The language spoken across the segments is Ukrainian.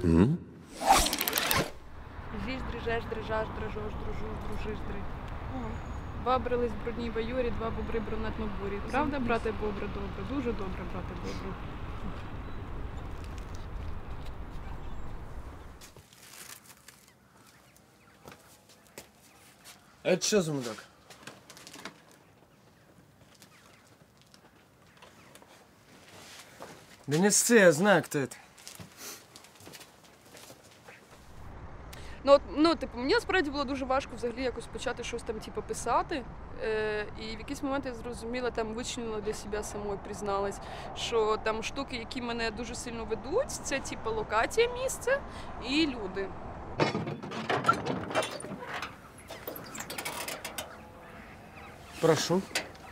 Жіж, дрижеш, дрижаш, дрижош, дружуш, дружиш, дри. Два брались в брудній баюрі, два бобри брунатно бурі. Правда, брате бобре, добре? Дуже добре, брате бобре. Это что за мудак? Да не сцы, я знаю, кто это. Типу, мені насправді було дуже важко взагалі якось почати щось там, типу, писати. І в якийсь момент я зрозуміла, там вичленила для себе самої, призналась, що там штуки, які мене дуже сильно ведуть, це типу локація місця і люди. Прошу.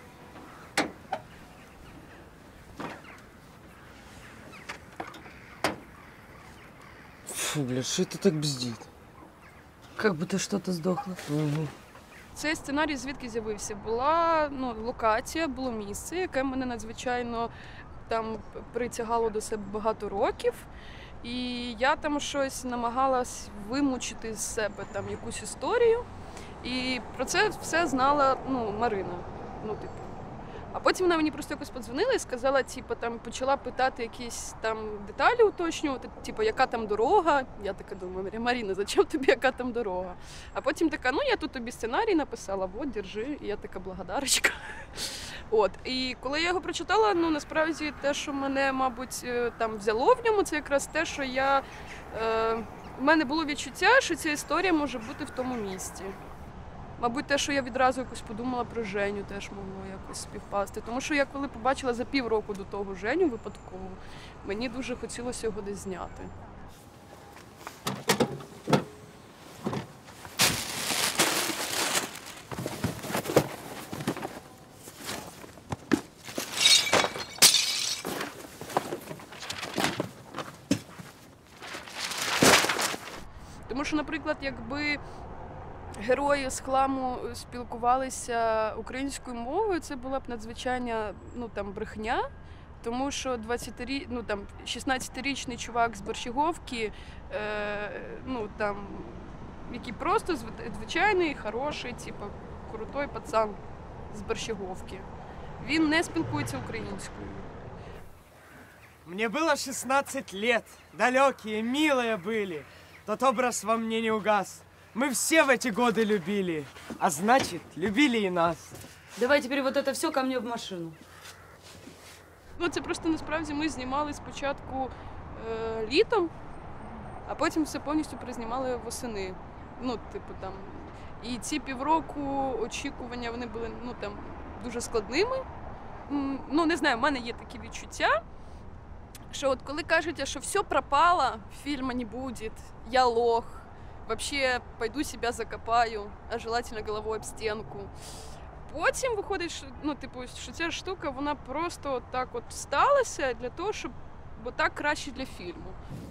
Фу, бля, что это так бздит? Как будто что-то сдохло. Угу. Цей сценарій звідки з'явився? Була локація, було місце, яке мене надзвичайно там притягало до себе багато років. І я там щось намагалась вимучити з себе там якусь історію. І про це все знала Марина. А потім вона мені просто якось подзвонила і сказала, там почала питати якісь там деталі уточнювати, яка там дорога. Я така думаю, Маріна, зачем тобі яка там дорога? А потім така, я тут тобі сценарій написала, вот, держи. І я така благодарочка. І коли я його прочитала, насправді те, що мене, мабуть, там взяло в ньому, це якраз те, що в мене було відчуття, що ця історія може бути в тому місці. Мабуть, те, що я відразу якось подумала про Женю, теж могло якось співпасти. Тому що я коли побачила за півроку до того Женю випадково, мені дуже хотілося його десь зняти. Тому що, наприклад, якби герої з хламу спілкувалися українською мовою, це була б надзвичайна брехня, тому що 16-річний чувак з Борщаговки, який просто звичайний, хороший, крутой пацан з Борщаговки, він не спілкується українською. Мне было 16 лет, далекие, милые были. Тот образ во мне не угас. Мы все в эти годы любили, а значит, любили и нас. Давай теперь вот это все ко мне в машину. Це просто насправді ми знімали спочатку літом, а потім все повністю перезнімали восени. І ці півроку очікування, вони були дуже складними. Не знаю, в мене є такі відчуття, що коли кажуть, що все пропало, фільму не буде, я лох, вообще пойду себя закопаю, а желательно головою об стінку. Потім виходить, що ця штука, вона просто так сталася для того, щоб так краще для фільму.